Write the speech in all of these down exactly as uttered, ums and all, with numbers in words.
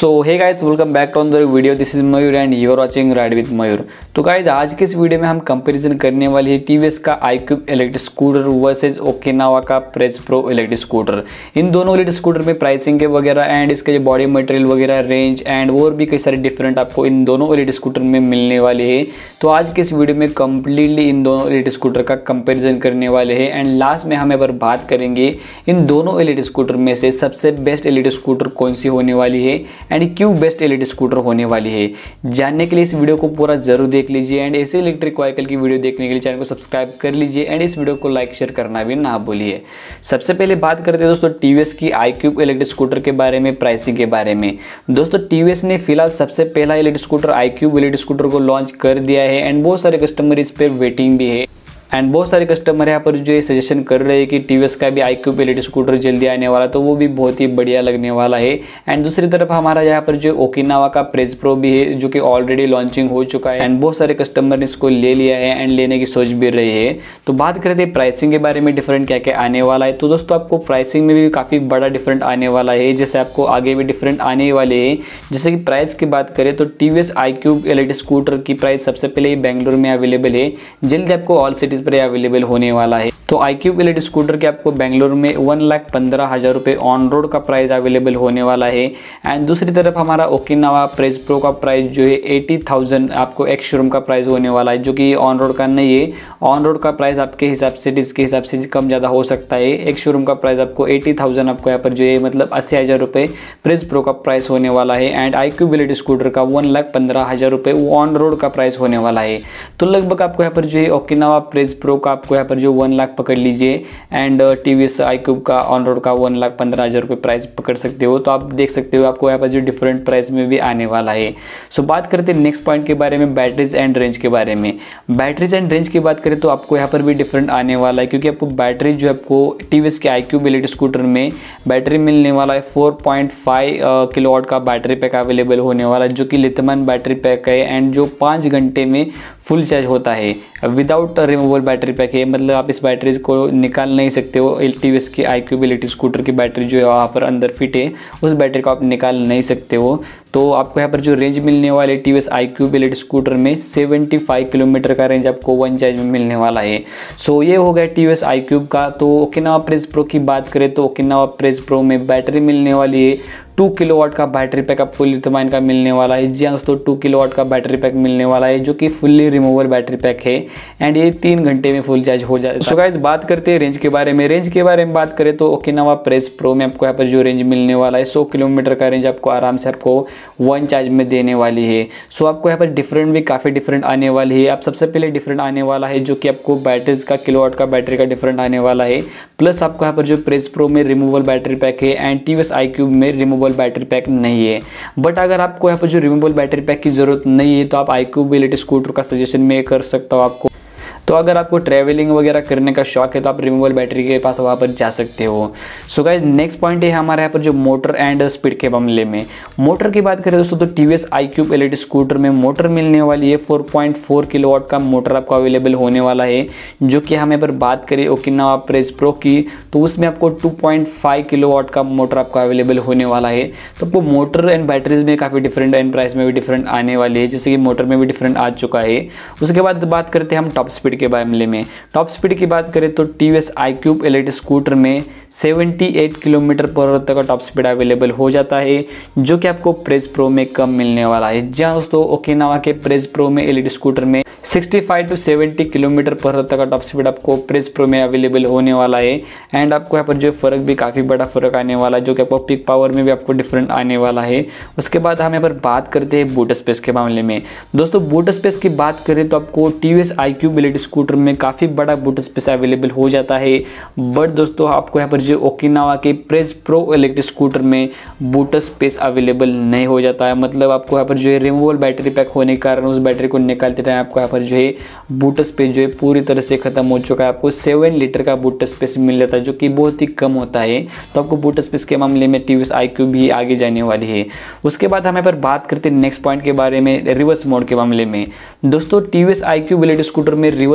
So hey guys, welcome back to another video. This is Mayur and you are watching ride with Mayur. तो guys, आज के इस video में हम कंपैरिजन करने वाले हैं टीवीएस का iQube electric scooter versus Okinawa का प्रेज प्रो इलेक्ट्रिक स्कूटर। इन दोनों इलेक्ट्रिक स्कूटर में प्राइसिंग के वगैरह एंड इसके जो बॉडी मटेरियल वगैरह, रेंज एंड और भी कई सारे डिफरेंट आपको इन दोनों इलेक्ट्रिक स्कूटर में मिलने वाले हैं। तो आज के इस वीडियो में कंप्लीटली इन दोनों इलेक्ट्रिक स्कूटर का कंपेरिजन करने वाले हैं एंड लास्ट में हम पर बात करेंगे इन दोनों इलेक्ट्रिक स्कूटर में से सबसे बेस्ट इलेक्ट्रिक स्कूटर कौन सी होने वाली है एंड क्यों बेस्ट इलेक्ट्रिक स्कूटर होने वाली है। जानने के लिए इस वीडियो को पूरा जरूर देख लीजिए एंड ऐसे इलेक्ट्रिक व्हीकल की वीडियो देखने के लिए चैनल को सब्सक्राइब कर लीजिए एंड इस वीडियो को लाइक शेयर करना भी ना भूलिए। सबसे पहले बात करते हैं दोस्तों टीवीएस की आईक्यूब इलेक्ट्रिक स्कूटर के बारे में, प्राइसिंग के बारे में। दोस्तों टीवीएस ने फिलहाल सबसे पहला electric scooter iQube electric scooter को लॉन्च कर दिया है एंड बहुत सारे कस्टमर इस पर वेटिंग भी है एंड बहुत सारे कस्टमर यहाँ पर जो ये सजेशन कर रहे हैं कि टीवीएस का भी आईक्यूब इलेक्ट्रिक स्कूटर जल्दी आने वाला, तो वो भी बहुत ही बढ़िया लगने वाला है। एंड दूसरी तरफ हमारा यहाँ पर जो ओकिनावा का प्रेज प्रो भी है जो कि ऑलरेडी लॉन्चिंग हो चुका है एंड बहुत सारे कस्टमर ने इसको ले लिया है एंड लेने की सोच भी रहे हैं। तो बात करते हैं प्राइसिंग के बारे में, डिफरेंट क्या क्या आने वाला है। तो दोस्तों आपको प्राइसिंग में भी काफ़ी बड़ा डिफरेंट आने वाला है, जैसे आपको आगे भी डिफरेंट आने वाले हैं। जैसे कि प्राइस की बात करें तो टीवीएस आईक्यूब इलेक्ट्रिक स्कूटर की प्राइस सबसे पहले बेंगलुरु में अवेलेबल है, जल्दी आपको ऑल सिटीज़ पर अवेलेबल होने वाला है। तो आईक्यूब इलेक्ट्रिक स्कूटर के आपको बेंगलुरु में वन लाख पंद्रह हजार रुपये ऑन रोड का प्राइस अवेलेबल होने वाला है एंड दूसरी तरफ हमारा ओकिनावा प्रेज प्रो का प्राइस जो है एटी थाउजेंड आपको एक शोरूम का प्राइस होने वाला है, जो कि ऑन रोड का नहीं है। ऑन रोड का प्राइस आपके हिसाब से इसके हिसाब से कम ज़्यादा हो सकता है। एक शोरूम का प्राइस आपको एटी थाउजेंड आपको यहाँ पर जो है मतलब अस्सी हज़ार रुपये प्रेज प्रो का प्राइस होने वाला है एंड आईक्यूब इलेक्ट्रिक स्कूटर का वन लाख पंद्रह हज़ार रुपये वो ऑन रोड का प्राइस होने वाला है। तो लगभग आपको यहाँ पर जो है ओकिनावा प्रेज प्रो का आपको यहाँ पर जो वन लाख पकड़ लीजिए एंड टीवीएस आईक्यूब का ऑन रोड का वन लाख पंद्रह हज़ार रुपये प्राइस पकड़ सकते हो। तो आप देख सकते हो आपको यहाँ पर जो डिफरेंट प्राइस में भी आने वाला है। सो बात करते हैं नेक्स्ट पॉइंट के बारे में, बैटरीज एंड रेंज के बारे में। बैटरीज एंड रेंज की बात करें तो आपको यहाँ पर भी डिफरेंट आने वाला है, क्योंकि आपको बैटरी जो आपको टीवीएस के आईक्यूब इलेक्ट्रिक स्कूटर में बैटरी मिलने वाला है फोर पॉइंट फाइव किलोवाट का बैटरी पैक अवेलेबल होने वाला है, जो कि लिथियम बैटरी पैक है एंड जो पाँच घंटे में फुल चार्ज होता है विदाउट रिमूवेबल बैटरी पैक है। मतलब आप इस बैटरी को निकाल नहीं सकते हो। टीवीएस के आईक्यूब इलेक्ट्रिक स्कूटर की बैटरी जो है वहाँ पर अंदर फिट है, उस बैटरी को आप निकाल नहीं सकते हो। तो आपको यहाँ पर जो रेंज मिलने वाले टीवीएस आईक्यूब इलेक्ट्रिक स्कूटर में पचहत्तर किलोमीटर का रेंज आपको वन चार्ज में मिलने वाला है। सो ये हो गया टीवीएस आईक्यूब का। तो ओकिनावा प्रेज प्रो की बात करें तो ओकिनावा प्रेज प्रो में बैटरी मिलने वाली है टू किलोवाट का बैटरी पैक आपको लिथियम का मिलने वाला है। जी हाँ दोस्तों, टू किलोवाट का बैटरी पैक मिलने वाला है जो कि फुल्ली रिमूवेबल बैटरी पैक है एंड ये तीन घंटे में फुल चार्ज हो जाए। सो गाइस, बात करते हैं रेंज के बारे में। रेंज के बारे में बात करें तो ओकिनावा प्रेज प्रो में आपको यहाँ पर जो रेंज मिलने वाला है सौ किलोमीटर का रेंज आपको आराम से आपको वन चार्ज में देने वाली है। सो आपको यहाँ पर डिफरेंट भी काफ़ी डिफरेंट आने वाली है। आप सबसे पहले डिफरेंट आने वाला है जो कि आपको बैटरीज का किलोवाट का बैटरी का डिफरेंट आने वाला है, प्लस आपको यहाँ पर जो प्रेज प्रो में रिमूवेबल बैटरी पैक है एंड टीवीएस आईक्यूब में रिमूवेबल बैटरी पैक नहीं है। बट अगर आपको यहाँ पर जो रिमूवेबल बैटरी पैक की जरूरत नहीं है तो आप आईक्यूब इलेक्ट्रिक स्कूटर का सजेशन मैं कर सकता हूँ आपको। तो अगर आपको ट्रैवलिंग वगैरह करने का शौक है तो आप रिमूवेबल बैटरी के पास वहाँ पर जा सकते हो। सो गाइस, नेक्स्ट पॉइंट है हमारे यहाँ पर जो मोटर एंड स्पीड के मामले में। मोटर की बात करें दोस्तों तो टीवीएस आईक्यूब इलेक्ट्रिक स्कूटर में मोटर मिलने वाली है फोर पॉइंट फोर किलोवाट का मोटर आपको अवेलेबल होने वाला है, जो कि हमें पर बात करें ओकिनावा प्रेज प्रो की तो उसमें आपको टू पॉइंट फाइव किलोवाट का मोटर आपको अवेलेबल होने वाला है। तो आपको मोटर एंड बैटरीज में काफ़ी डिफरेंट एंड प्राइस में भी डिफरेंट आने वाली है, जैसे कि मोटर में भी डिफरेंट आ चुका है। उसके बाद बात करते हैं हम टॉप स्पीड के मामले में। टॉप स्पीड की बात करें तो टीवीएस आईक्यूब इलेक्ट्रिक स्कूटर में अठहत्तर किलोमीटर पर आवर तक का टॉप स्पीड अवेलेबल हो जाता है, जो कि आपको प्रेज प्रो में कम मिलने वाला है। जहां दोस्तों ओकिनावा के प्रेज प्रो में इलेक्ट्रिक स्कूटर में पैंसठ टू सत्तर किलोमीटर पर आवर तक का टॉप स्पीड आपको प्रेज प्रो में अवेलेबल होने वाला है एंड आपको यहाँ पर जो फर्क भी काफ़ी बड़ा फर्क आने वाला है, जो कि आपको पिक पावर में भी आपको डिफरेंट आने वाला है। उसके बाद हम यहाँ पर बात करते हैं बूट स्पेस के मामले में। दोस्तों बूट स्पेस की बात करें तो आपको टीवीएस आईक्यूब इलेक्ट्रिक स्कूटर में काफ़ी बड़ा बूट स्पेस अवेलेबल हो जाता है, बट दोस्तों आपको यहाँ पर जो ओकिनावा के प्रेज प्रो इलेक्ट्रिक स्कूटर में बूट स्पेस अवेलेबल नहीं हो जाता है। मतलब आपको यहाँ पर जो है रिमूवेबल बैटरी पैक होने के कारण उस बैटरी को निकालते टाइम आपको यहाँ पर जो है बूट स्पेस जो है पूरी तरह से खत्म हो चुका है। आपको सेवन लीटर का बूट स्पेस मिल जाता है, जो कि बहुत ही कम होता है। तो आपको बूट स्पेस के मामले में टीवीएस आईक्यूब भी आगे जाने वाली है। उसके बाद हम यहाँ पर बात करते हैं नेक्स्ट पॉइंट के बारे में, रिवर्स मोड के मामले में। दोस्तों टीवीएस आईक्यूब इलेक्ट्रिक स्कूटर में रिवर्स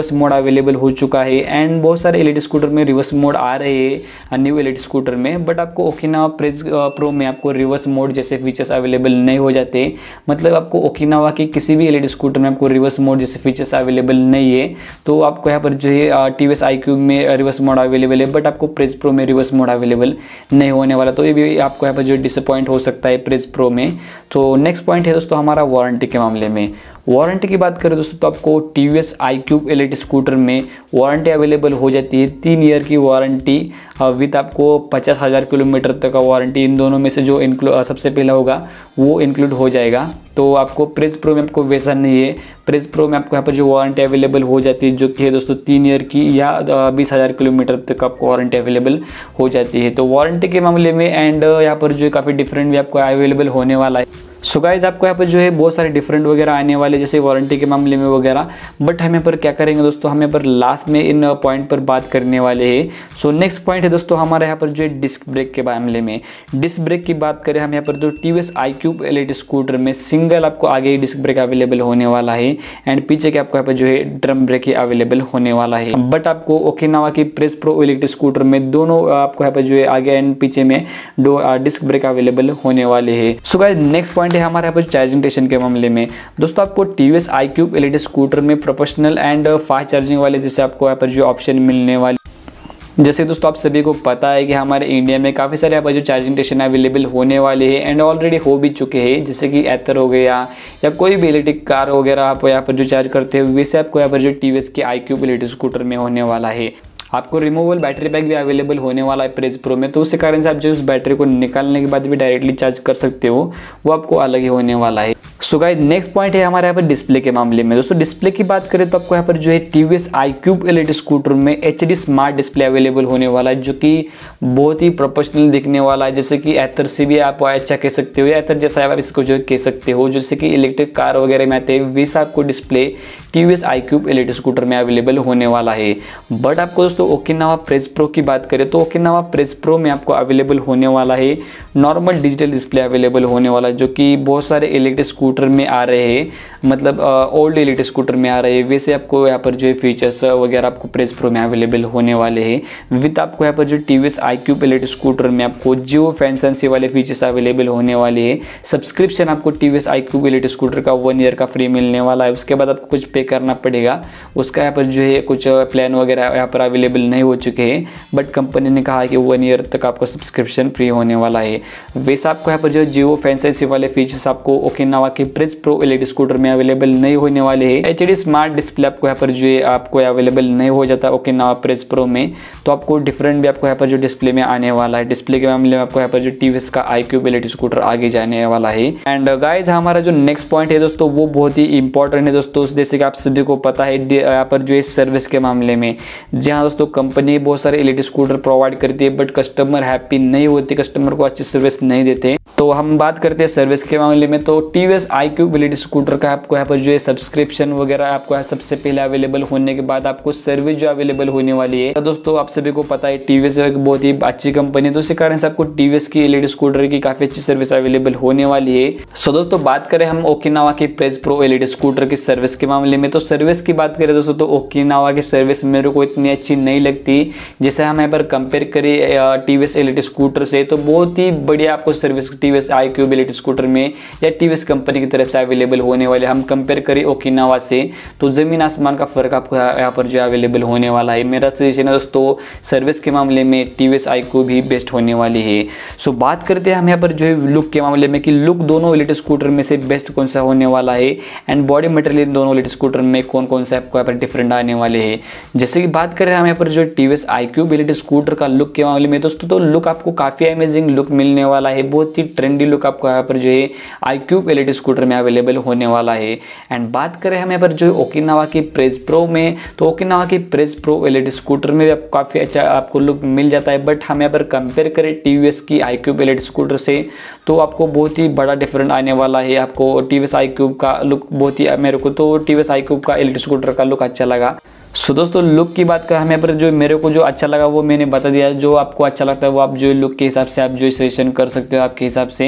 रिवर्स मोड अवेलेबल हो चुका है एंड बहुत सारे इलेक्ट्रिक स्कूटर में रिवर्स मोड आ रहे हैं न्यू इलेक्ट्रिक स्कूटर में, बट आपको ओकिनावा प्रेज प्रो में आपको रिवर्स मोड जैसे फीचर्स अवेलेबल नहीं हो जाते। मतलब आपको ओकिनावा की किसी भी इलेक्ट्रिक स्कूटर में आपको रिवर्स मोड जैसे फीचर्स अवेलेबल नहीं है। तो आपको यहाँ पर जो है टीवीएस आईक्यूब में रिवर्स मोड अवेलेबल है, बट आपको प्रेज प्रो में रिवर्स मोड अवेलेबल नहीं होने वाला। तो ये भी आपको यहाँ पर जो डिसअपॉइंट हो सकता है प्रेज प्रो में। तो नेक्स्ट पॉइंट है दोस्तों हमारा वारंटी के मामले में। वारंटी की बात करें दोस्तों तो आपको टीवीएस आईक्यूब इलेक्ट्रिक स्कूटर में वारंटी अवेलेबल हो जाती है, तीन ईयर की वारंटी विद आपको पचास हज़ार किलोमीटर तक का वारंटी। इन दोनों में से जो इंक्लूड सबसे पहला होगा वो इंक्लूड हो जाएगा। तो आपको प्रेज प्रो में आपको वैसा नहीं है। प्रेज प्रो में आपको यहाँ पर जो वारंटी अवेलेबल हो जाती है जो कि है दोस्तों तीन ईयर की या बीस हज़ार किलोमीटर तक आपको वारंटी अवेलेबल हो जाती है। तो वारंटी के मामले में एंड यहाँ पर जो काफ़ी डिफरेंट भी आपको अवेलेबल होने वाला है। सो गाइस आपको यहाँ पर जो है बहुत सारे डिफरेंट वगैरह आने वाले जैसे वारंटी के मामले में वगैरह, बट हम यहाँ पर क्या करेंगे दोस्तों, हम यहाँ पर लास्ट में इन पॉइंट पर बात करने वाले हैं। सो नेक्स्ट पॉइंट है दोस्तों हमारे यहाँ पर जो है डिस्क ब्रेक के मामले में। डिस्क ब्रेक की बात करें हम यहाँ पर जो टीवीएस आईक्यूब इलेक्ट्रिक स्कूटर में सिंगल आपको आगे ही डिस्क ब्रेक अवेलेबल होने वाला है एंड पीछे के आपको यहाँ पर जो है ड्रम ब्रेक ही अवेलेबल होने वाला है। बट आपको ओकिनावा की प्रेज प्रो इलेक्ट्रिक स्कूटर में दोनों आपको यहाँ पर जो है आगे एंड पीछे में दो डिस्क ब्रेक अवेलेबल होने वाले हैं। सो गाइस नेक्स्ट पॉइंट है हमारे यहाँ पर चार्जिंग स्टेशन के मामले में। दोस्तों आपको टीवीएस आईक्यूब इलेक्ट्रिक स्कूटर में प्रोफेशनल एंड फास्ट चार्जिंग वाले जैसे आपको यहाँ पर जो ऑप्शन मिलने वाले, जैसे दोस्तों आप सभी को पता है कि हमारे इंडिया में काफ़ी सारे यहाँ पर जो चार्जिंग स्टेशन अवेलेबल होने वाले हैं एंड ऑलरेडी हो भी चुके हैं, जैसे कि एथर हो गया या कोई भी इलेक्ट्रिक कार वगैरह आप यहाँ पर जो चार्ज करते हैं वैसे आपको यहाँ पर जो टीवीएस के आईक्यूब इलेक्ट्रिक स्कूटर में होने वाला है। आपको रिमूवेबल बैटरी पैक भी अवेलेबल होने वाला है प्रेज प्रो में, तो उस कारण से आप जो उस बैटरी को निकालने के बाद भी डायरेक्टली चार्ज कर सकते हो, वो आपको अलग ही होने वाला है। सो गाइस नेक्स्ट पॉइंट है हमारे यहाँ पर डिस्प्ले के मामले में। दोस्तों डिस्प्ले की बात करें तो आपको यहाँ पर जो है टीवीएस आईक्यूब इलेक्ट्रिक स्कूटर में एचडी स्मार्ट डिस्प्ले अवेलेबल होने वाला है, जो कि बहुत ही प्रोफेशनल दिखने वाला है। जैसे कि एथर से भी आप अच्छा कह सकते हो, एथर जैसा आप इसको जो कह सकते हो, जैसे कि इलेक्ट्रिक कार वगैरह में आते हैं वैसा आपको display TVS iQube electric scooter में अवेलेबल होने वाला है। बट आपको दोस्तों ओकिनावा प्रेज प्रो की बात करें तो ओकिनावा प्रेज प्रो में आपको अवेलेबल होने वाला है नॉर्मल डिजिटल डिस्प्ले अवेलेबल होने वाला है, जो कि बहुत सारे इलेक्ट्रिक स्कूटर में आ रहे हैं, मतलब ओल्ड इलेक्ट्रिक स्कूटर में आ रहे हैं। वैसे आपको यहाँ पर जो है फीचर्स वगैरह आपको प्रेज प्रो में अवेलेबल होने वाले हैं। विद आपको यहाँ पर जो टीवीएस आईक्यूब इलेक्ट्रिक स्कूटर में आपको जियो फैंसेंसी वाले फीचर्स अवेलेबल होने वाले हैं। सब्सक्रिप्शन आपको टीवीएस आईक्यूब इलेक्ट्रिक स्कूटर का वन ईयर का फ्री मिलने वाला है। उसके बाद आपको कुछ पे करना पड़ेगा, उसका यहाँ पर जो है कुछ प्लान वगैरह यहाँ पर अवेलेबल नहीं हो चुके हैं, बट कंपनी ने कहा है कि वन ईयर तक आपको सब्सक्रिप्शन फ्री होने वाला है। वैसे आपको यहाँ पर जो जियो फैंसेंसी वाले फीचर्स आपको ओकिनावा के प्रेज प्रो इलेक्ट्रिक स्कूटर में अवेलेबल नहीं होने वाले हैं। एचडी स्मार्ट डिस्प्ले आपको यहाँ पर जो है आपको अवेलेबल नहीं हो जाता ओकिनावा प्रेज प्रो में, तो आपको डिफरेंट भी आपको यहाँ पर जो डिस्प्ले में आने वाला है। डिस्प्ले के मामले में आपको यहाँ पर जो टीवीएस का आईक्यूब इलेक्ट्रिक स्कूटर आगे जाने वाला है। एंड गाइज हमारा जो नेक्स्ट पॉइंट है दोस्तों वो बहुत ही इंपॉर्टेंट है दोस्तों, जैसे कि आप सभी को पता है यहाँ पर जो है सर्विस के मामले में, जहाँ दोस्तों कंपनी बहुत सारे इलेक्ट्रिक स्कूटर प्रोवाइड करती है बट कस्टमर हैप्पी नहीं होती, कस्टमर को अच्छी सर्विस नहीं देते। तो हम बात करते हैं सर्विस के मामले में, तो टीवीएस आईक्यूब इलेक्ट्रिक स्कूटर का आपको यहाँ पर जो है सब्सक्रिप्शन वगैरह आपको सबसे पहले अवेलेबल होने के बाद आपको सर्विस जो अवेलेबल होने वाली है। तो दोस्तों आप सभी को पता है टीवीएस एक बहुत ही अच्छी कंपनी है, तो इसी कारण से आपको टीवीएस की इलेक्ट्रिक स्कूटर की काफी अच्छी सर्विस अवेलेबल होने वाली है। सो दोस्तों बात करें हम ओकिनावा की प्रेज प्रो इलेक्ट्रिक स्कूटर की सर्विस के मामले में, तो सर्विस की बात करें दोस्तों तो ओकिनावा की सर्विस मेरे को इतनी अच्छी नहीं लगती। जैसे हम यहाँ पर कंपेयर करें टीवीएस इलेक्ट्रिक स्कूटर से, तो बहुत ही बढ़िया आपको service TVS iQube electric scooter में या टीवीएस कंपनी की तरफ से अवेलेबल होने वाले। हम कंपेयर करें ओकिनावा से तो जमीन आसमान का फर्क आपको यहाँ पर जो अवेलेबल होने वाला है। मेरा सजेशन है दोस्तों सर्विस के मामले में टीवीएस आईक्यूब ही बेस्ट होने वाली है। सो बात करते हैं हम यहाँ पर जो है लुक के मामले में कि लुक दोनों इलेक्ट्रिक स्कूटर में से बेस्ट कौन सा होने वाला है एंड बॉडी मटेरियल दोनों इलेक्ट्रिक स्कूटर में कौन कौन सा आपको यहाँ पर डिफरेंट आने वाले हैं। जैसे कि बात करें हम यहाँ पर जो टीवीएस आईक्यूब इलेक्ट्रिक स्कूटर का लुक के मामले में दोस्तों, तो लुक आपको काफी अमेजिंग लुक मिलने वाला है, बहुत ही ट्रेंडी लुक आपको यहाँ पर जो है आईक्यूब इलेक्ट्रिक स्कूटर में अवेलेबल होने वाला है। एंड बात करें हम यहाँ पर जो ओकिनावा की प्रेज प्रो में, तो ओकिनावा की प्रेज प्रो इलेक्ट्रिक स्कूटर में भी काफ़ी अच्छा आपको लुक मिल जाता है, बट हम यहाँ पर कंपेयर करें टीवीएस की आईक्यूब इलेक्ट्रिक स्कूटर से तो आपको बहुत ही बड़ा डिफरेंट आने वाला है। आपको टीवीएस आईक्यूब का लुक बहुत ही, मेरे को तो टीवीएस आईक्यूब का इलेक्ट्रिक स्कूटर का लुक अच्छा लगा। सो so, दोस्तों लुक की बात करें हमें पर जो मेरे को जो अच्छा लगा वो मैंने बता दिया, जो आपको अच्छा लगता है वो आप जो लुक के हिसाब से आप जो सजेशन कर सकते हो आपके हिसाब से।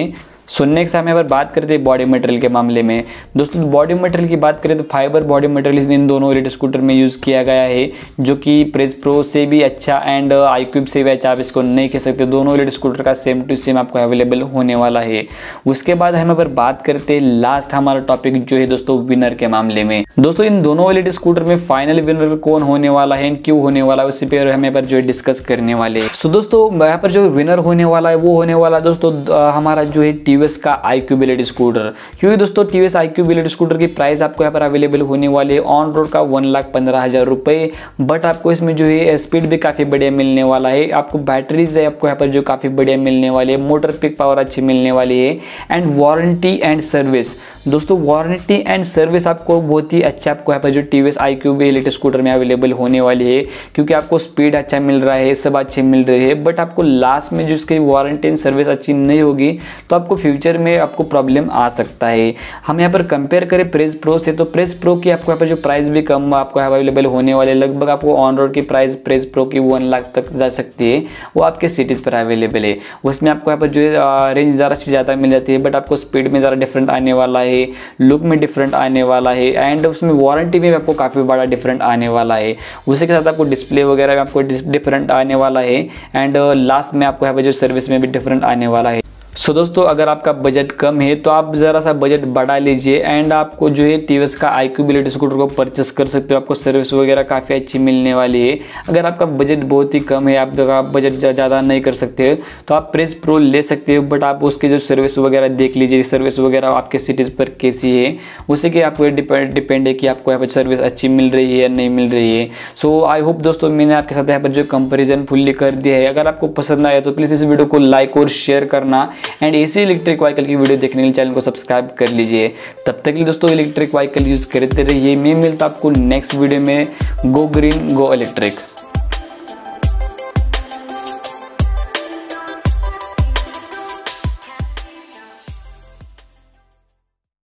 सो नेक्स्ट हम यहाँ पर बात करते हैं बॉडी मटेरियल के मामले में। दोस्तों बॉडी मटेरियल की बात करें तो फाइबर बॉडी मटेरियल इन दोनों इलेक्ट्रिक स्कूटर में यूज़ किया गया है, जो कि प्रेज प्रो से भी अच्छा एंड आईक्यूब से भी अच्छा आप इसको नहीं कह सकते। दोनों इलेक्ट्रिक स्कूटर का सेम टू सेम आपको अवेलेबल होने वाला है। उसके बाद हम यहाँ पर बात करते हैं लास्ट हमारा टॉपिक जो है दोस्तों विनर के मामले में। दोस्तों इन दोनों इलेक्ट्रिक स्कूटर में फाइनल विनर कौन होने वाला है, क्यों होने वाला है, उसी पर हम यहाँ पर जो है डिस्कस करने वाले हैं। सो दोस्तों यहाँ पर जो विनर होने वाला है वो होने वाला दोस्तों हमारा जो है टीवीएस का आईक्यूब इलेक्ट्रिक स्कूटर, क्योंकि दोस्तों टीवीएस आईक्यूब इलेक्ट्रिक स्कूटर की प्राइस आपको यहाँ पर अवेलेबल होने वाली है ऑन रोड का वन लाख पंद्रह हजार रुपए। बट आपको इसमें जो है स्पीड भी काफ़ी बढ़िया मिलने वाला है, आपको बैटरीज है आपको यहाँ पर जो काफ़ी बढ़िया मिलने वाली है, मोटर पिक पावर अच्छी मिलने वाली है एंड वारंटी एंड सर्विस। दोस्तों वारंटी एंड सर्विस आपको बहुत ही अच्छा आपको यहाँ पर जो टीवीएस आईक्यूब इलेक्ट्रिक स्कूटर में अवेलेबल होने वाली है, क्योंकि आपको स्पीड अच्छा मिल रहा है, सब अच्छे मिल रहे हैं। बट आपको लास्ट में जो इसकी वारंटी एंड सर्विस अच्छी नहीं होगी तो आपको फ्यूचर में आपको प्रॉब्लम आ सकता है। हम यहाँ पर कंपेयर करें प्रेज प्रो से, तो प्रेज प्रो की आपको यहाँ पर जो प्राइस भी कम आपको अवेलेबल होने वाले, लगभग आपको ऑन रोड की प्राइस प्रेज प्रो की वन लाख तक जा सकती है, वो आपके सिटीज़ पर अवेलेबल है। उसमें आपको यहाँ पर जो रेंज ज़रा से ज़्यादा मिल जाती है, बट आपको स्पीड में ज़रा डिफरेंट आने वाला है, लुक में डिफरेंट आने वाला है एंड उसमें वारंटी में आपको काफ़ी बड़ा डिफरेंट आने वाला है। उसी के साथ आपको डिस्प्ले वगैरह में आपको डिफरेंट आने वाला है एंड लास्ट में आपको यहाँ पर जो सर्विस में भी डिफरेंट आने वाला है। सो so, दोस्तों अगर आपका बजट कम है तो आप ज़रा सा बजट बढ़ा लीजिए एंड आपको जो है टीवीएस का आईक्यूब इलेक्ट्रिक स्कूटर को परचेस कर सकते हो, आपको सर्विस वगैरह काफ़ी अच्छी मिलने वाली है। अगर आपका बजट बहुत ही कम है, आप बजट ज़्यादा नहीं कर सकते तो आप प्रेज प्रो ले सकते हो, बट आप उसकी जो सर्विस वगैरह देख लीजिए, सर्विस वगैरह आपके सिटीज़ पर कैसी है, उसी के आपको डिपेंड डिपेंड है कि आपको यहाँ पर सर्विस अच्छी मिल रही है या नहीं मिल रही है। सो आई होप दोस्तों मैंने आपके साथ यहाँ पर जो कंपेरिजन फुल्ली कर दिया है। अगर आपको पसंद आया तो प्लीज़ इस वीडियो को लाइक और शेयर करना एंड ऐसी इलेक्ट्रिक व्हीकल की वीडियो देखने के लिए चैनल को सब्सक्राइब कर लीजिए। तब तक के लिए दोस्तों इलेक्ट्रिक व्हीकल यूज़ करते रहिए। मैं मिलता आपको नेक्स्ट वीडियो में। Go green go electric.